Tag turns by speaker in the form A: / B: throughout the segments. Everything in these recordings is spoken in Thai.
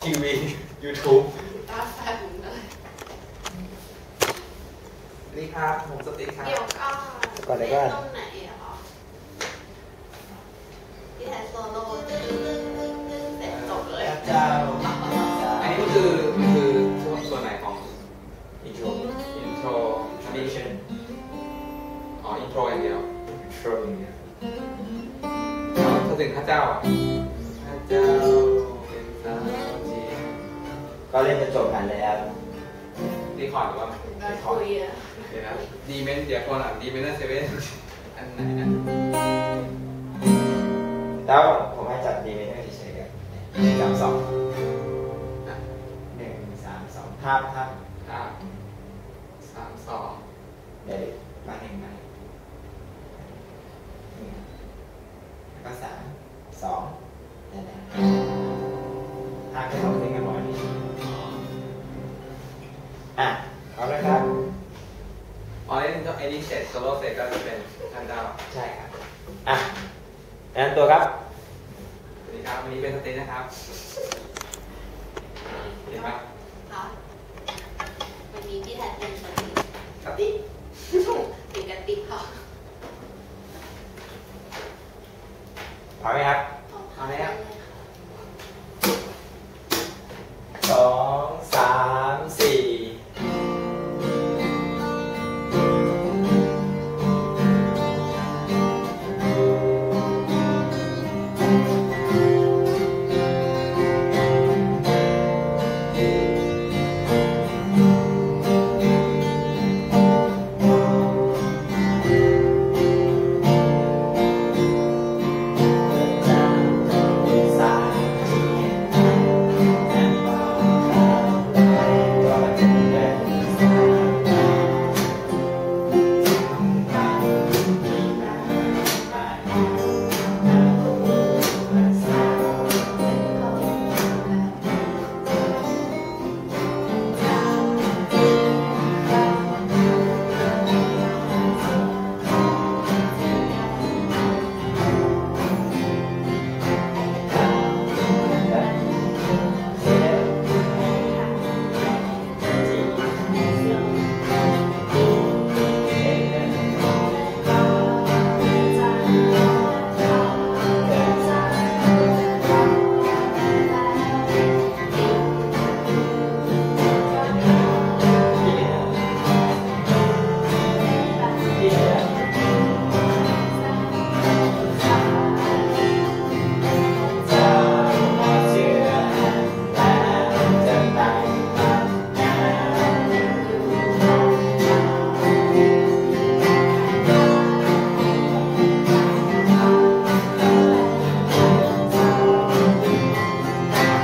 A: ทีวี YouTube
B: ตาแฟนเลย
A: นี่ครับผมสติ๊กครับ
B: เดี๋ยวก็เล่นตรงไหนอ่ะที่แทนโซโล่เสร็จจบเลย
A: เจ้าอันนี้คือส่วนไหนของอินโทรอันนี้เช่นอ๋ออินโทรอย่างเดียวอินโทรอย่างเดียวถ้าถึงพระเจ้าอ่ะพระเจ้าเป็นสาวจี
C: ก็เล่นจนจบกันแล้ว
A: รีคอร์ดหรือว่า
B: รีคอร์ดเ
A: ดี๋ยวนะดีเมนเดี๋ยวก่อนอ่ะดีเมนเซเว่นอันไหนนะ
C: แล้วผมให้จับดีเมนเฉยๆกัน1 3 2 1 3 2ท่า
A: 3 2
C: เดี๋ยวมา1มาแล้วก็3 2นั่นแหละท่าแค่2เพลงกันหน่อยนี่เอาเลยครับ
A: อ๋อไอ้นี่เสร็จโซโล่เสร็จก็จะเป็นท่านเจ้า
C: ใช่ครับแนะนำตัวครับ
A: สวัสดีครับวันนี้เป็นสเตนนะครับเห็นไหม
B: ค่ะวันนี้พี่แทนเป็นสติเป็นกติกค่ะ
C: พร้อมไหมครับ
A: พร้อมแล้ว
C: 2 3 4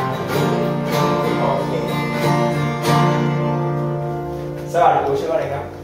C: สวัสดีครูชื่ออะไรครับ